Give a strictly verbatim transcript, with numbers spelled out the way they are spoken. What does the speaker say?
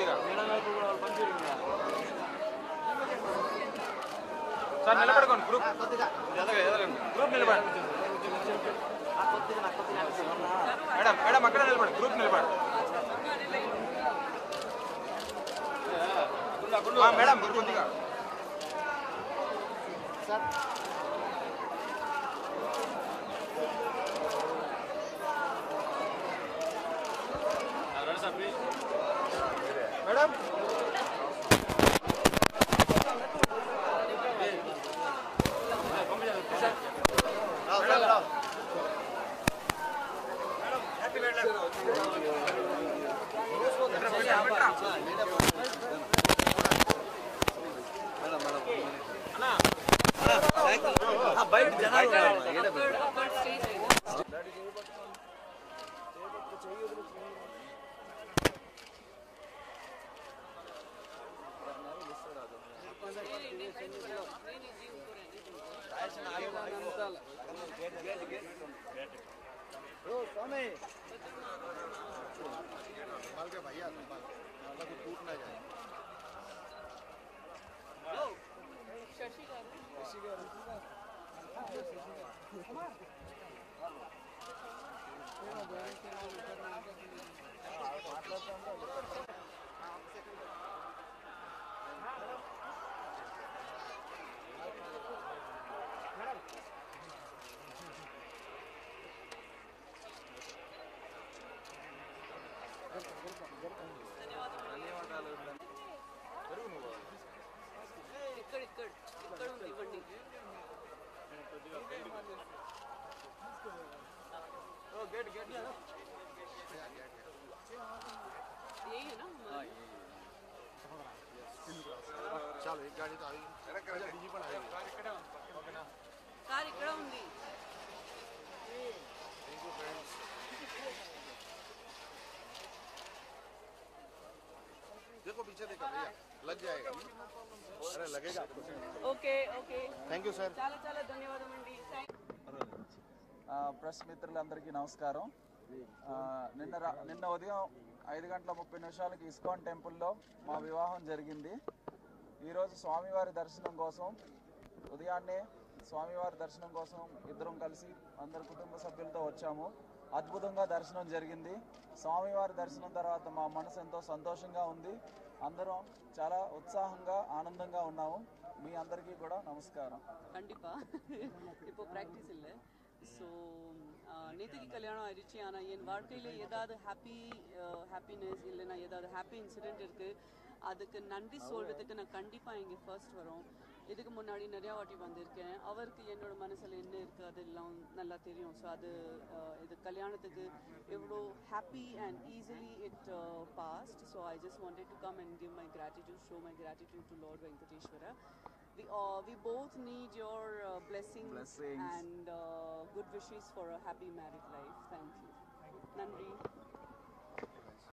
కొద్దిగా సార్ నిలబడుకోండి group group నిలబడండి మేడం మేడం అక్కడ నిలబడి గ్రూప్ నిలబడి మేడం కొద్దిగా సార్ మేడం బయట జనాలు भैया टूट ना जाए गेट गेट यही है ना चलो एक गाड़ी तो आई डीजी पर आई कार ఇక్కడ ఓకేనా కార్ ఇక్కడ ఉంది थैंक यू फ्रेंड्स देखो पीछे देखो भैया लग जाएगा अरे लगेगा okay okay thank you sir చాలా చాలా ధన్యవాదాలండి ప్రెస్ మిత్రులందరికీ నమస్కారం నిన్న నిన్న ఉదయం ఐదు గంటల ముప్పై నిమిషాలకి ఇస్కాన్ టెంపుల్లో మా వివాహం జరిగింది ఈరోజు స్వామివారి దర్శనం కోసం ఉదయాన్నే స్వామివారి దర్శనం కోసం ఇద్దరం కలిసి అందరు కుటుంబ సభ్యులతో వచ్చాము అద్భుతంగా దర్శనం జరిగింది స్వామివారి దర్శనం తర్వాత మా మనసు ఎంతో సంతోషంగా ఉంది అందరం చాలా ఉత్సాహంగా ఆనందంగా ఉన్నాము మీ అందరికీ కూడా నమస్కారం కండిపా இப்போ ప్రాక్టీస్ இல்ல ஸோ நேற்றுக்கு கல்யாணம் ஆயிடுச்சு ஆனால் என் வாழ்க்கையில் ஏதாவது ஹாப்பி ஹாப்பினஸ் இல்லைன்னா ஏதாவது ஹாப்பி இன்சிடெண்ட் இருக்குது அதுக்கு நன்றி சொல்கிறதுக்கு நான் கண்டிப்பாக இங்கே ஃபர்ஸ்ட் வரோம் இதுக்கு முன்னாடி நிறையா வாட்டி வந்திருக்கேன் அவருக்கு என்னோட மனசில் என்ன இருக்குது அதெல்லாம் நல்லா தெரியும் ஸோ அது இது கல்யாணத்துக்கு எவ்வளோ happy and easily it passed so I just wanted to come and give my gratitude show my gratitude to Lord Venkateswara We, uh, we both need your uh, blessings, blessings and uh, good wishes for a happy married life. Thank you. Nandri.